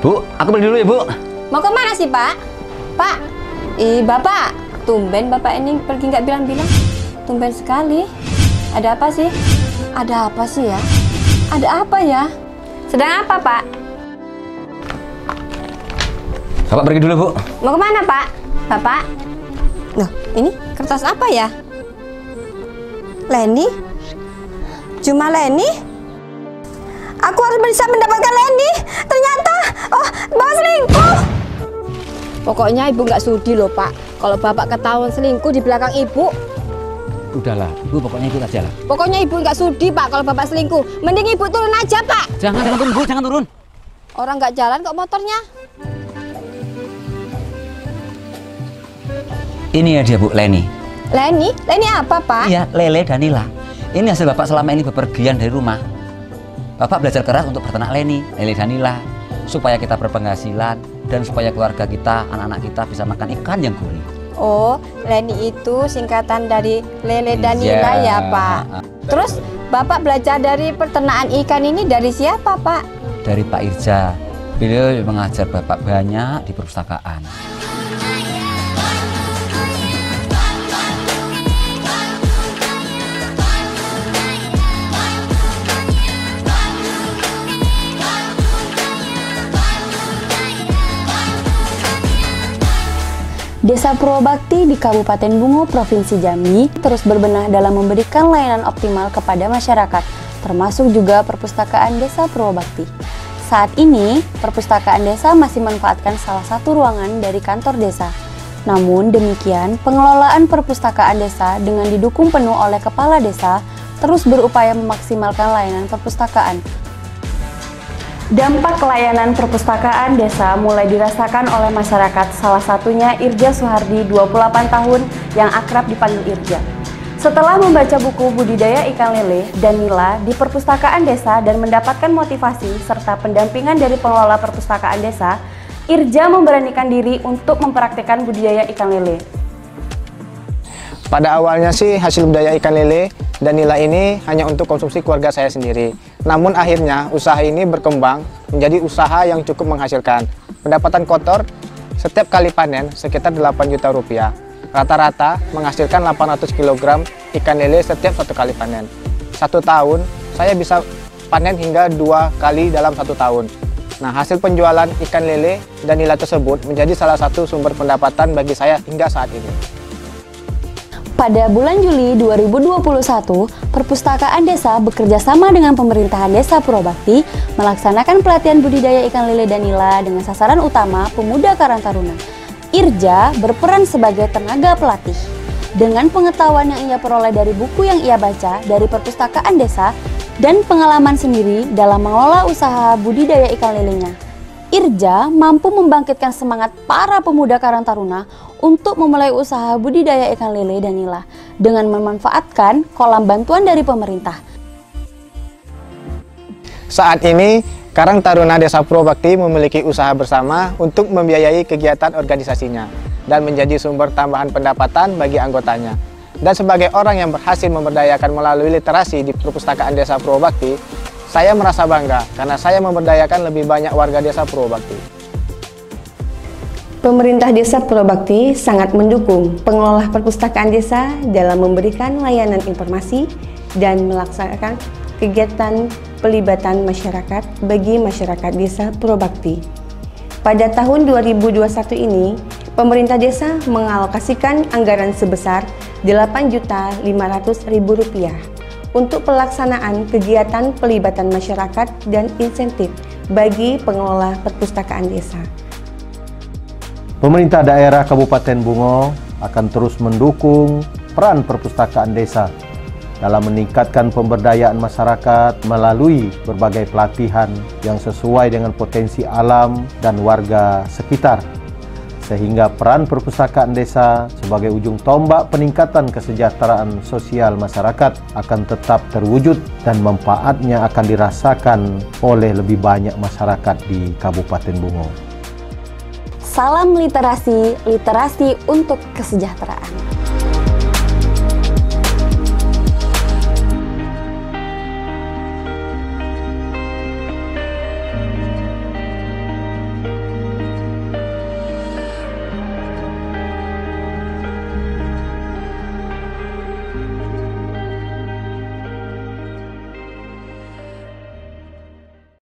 Bu, aku pergi dulu ya, Bu. Mau kemana sih, Pak? Pak, Bapak. Tumben Bapak ini pergi nggak bilang-bilang. Tumben sekali. Ada apa sih? Ada apa sih ya? Ada apa ya? Sedang apa, Pak? Bapak pergi dulu, Bu. Mau kemana, Pak? Bapak? Loh, ini kertas apa ya? Leni? Cuma Leni? Aku harus bisa mendapatkan Leni. Ternyata, Bapak selingkuh. Pokoknya Ibu nggak sudi loh, Pak. Kalau Bapak ketahuan selingkuh di belakang Ibu. Udahlah, Bu, pokoknya ikut aja lah. Pokoknya Ibu nggak sudi, Pak, kalau Bapak selingkuh. Mending Ibu turun aja, Pak. Jangan turun, Bu, jangan turun. Orang nggak jalan kok motornya. Ini ya dia, Bu, Leni. Leni? Leni apa, Pak? Iya, Lele Danila. Ini hasil Bapak selama ini bepergian dari rumah. Bapak belajar keras untuk berternak Leni, Lele Danila, supaya kita berpenghasilan dan supaya keluarga kita, anak-anak kita bisa makan ikan yang gurih. Oh, Leni itu singkatan dari Lele Danila ya, Pak. Terus Bapak belajar dari peternakan ikan ini dari siapa, Pak? Dari Pak Irja. Beliau mengajar Bapak banyak di perpustakaan. Desa Purwobakti di Kabupaten Bungo, Provinsi Jambi terus berbenah dalam memberikan layanan optimal kepada masyarakat, termasuk juga perpustakaan Desa Purwobakti. Saat ini, perpustakaan desa masih memanfaatkan salah satu ruangan dari kantor desa. Namun demikian, pengelolaan perpustakaan desa dengan didukung penuh oleh kepala desa terus berupaya memaksimalkan layanan perpustakaan. Dampak layanan perpustakaan desa mulai dirasakan oleh masyarakat, salah satunya Irja Suhardi, 28 tahun, yang akrab dipanggil Irja. Setelah membaca buku budidaya ikan lele dan nila di perpustakaan desa dan mendapatkan motivasi serta pendampingan dari pengelola perpustakaan desa, Irja memberanikan diri untuk mempraktikkan budidaya ikan lele. Pada awalnya sih hasil budidaya ikan lele dan nila ini hanya untuk konsumsi keluarga saya sendiri. Namun akhirnya usaha ini berkembang menjadi usaha yang cukup menghasilkan. Pendapatan kotor setiap kali panen sekitar 8 juta rupiah. Rata-rata menghasilkan 800 kg ikan lele setiap satu kali panen. Satu tahun saya bisa panen hingga 2 kali dalam satu tahun. Nah, hasil penjualan ikan lele dan nila tersebut menjadi salah satu sumber pendapatan bagi saya hingga saat ini. Pada bulan Juli 2021, Perpustakaan Desa bekerja sama dengan pemerintahan Desa Purwobakti melaksanakan pelatihan budidaya ikan lele dan nila dengan sasaran utama pemuda Karang Taruna. Irja berperan sebagai tenaga pelatih. Dengan pengetahuan yang ia peroleh dari buku yang ia baca dari Perpustakaan Desa dan pengalaman sendiri dalam mengelola usaha budidaya ikan lelenya, Irja mampu membangkitkan semangat para pemuda Karang Taruna untuk memulai usaha budidaya ikan lele dan nila dengan memanfaatkan kolam bantuan dari pemerintah. Saat ini, Karang Taruna Desa Purwobakti memiliki usaha bersama untuk membiayai kegiatan organisasinya dan menjadi sumber tambahan pendapatan bagi anggotanya. Dan sebagai orang yang berhasil memberdayakan melalui literasi di Perpustakaan Desa Purwobakti, saya merasa bangga karena saya memberdayakan lebih banyak warga Desa Purwobakti. Pemerintah Desa Purwobakti sangat mendukung pengelola perpustakaan desa dalam memberikan layanan informasi dan melaksanakan kegiatan pelibatan masyarakat bagi masyarakat Desa Purwobakti. Pada tahun 2021 ini, pemerintah desa mengalokasikan anggaran sebesar Rp8.500.000 untuk pelaksanaan kegiatan pelibatan masyarakat dan insentif bagi pengelola perpustakaan desa. Pemerintah daerah Kabupaten Bungo akan terus mendukung peran perpustakaan desa dalam meningkatkan pemberdayaan masyarakat melalui berbagai pelatihan yang sesuai dengan potensi alam dan warga sekitar, sehingga peran perpustakaan desa sebagai ujung tombak peningkatan kesejahteraan sosial masyarakat akan tetap terwujud dan manfaatnya akan dirasakan oleh lebih banyak masyarakat di Kabupaten Bungo. Salam literasi, literasi untuk kesejahteraan.